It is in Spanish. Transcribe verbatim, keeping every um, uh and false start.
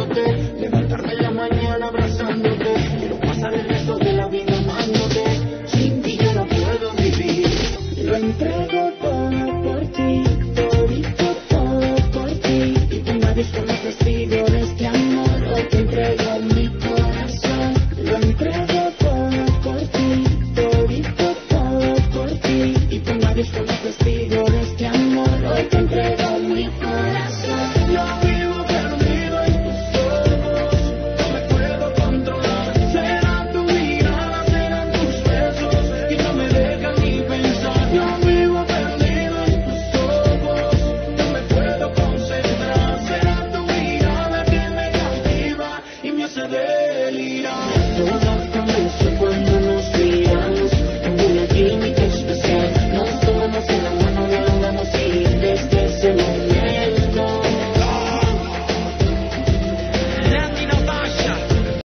amándote, levantarme en la mañana abrazándote, quiero pasar el resto de la vida amándote, sin ti yo no puedo vivir. Lo entrego todo por ti, todito todo por ti, y tú nadie como testigo de este amor. Hoy te entrego mi corazón, lo entrego todo por ti, todito todo por ti, y tú nadie como testigo de este amor. Hoy te entrego mi corazón. Yo vivo perdido en tus ojos, no me puedo controlar. Será tu mirada, serán tus besos, que no me dejan ni pensar. Yo vivo perdido en tus ojos, no me puedo concentrar. Será tu mirada que me cautiva y me hace ver.